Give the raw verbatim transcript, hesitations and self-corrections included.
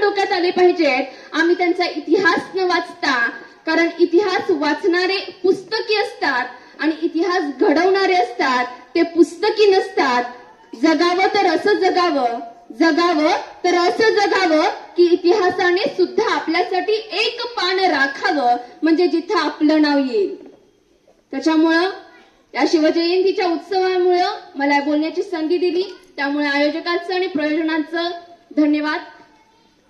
डोक्यात आले पाहिजेत. आम्ही त्यांचा इतिहास न वाचता, कारण इतिहास वाचणारे पुस्तकी असतात आणि इतिहास घडवणारे असतात ते पुस्तकी नसतात. जगावं तर असं जगावं, जगावं तर असं जगावं की इतिहासाने सुद्धा आपल्यासाठी एक पान राखावं, म्हणजे जिथं आपलं नाव येईल. त्याच्यामुळं या शिवजयंतीच्या उत्सवामुळं मला बोलण्याची संधी दिली, त्यामुळे आयोजकांचं आणि प्रयोजनांचं धन्यवाद.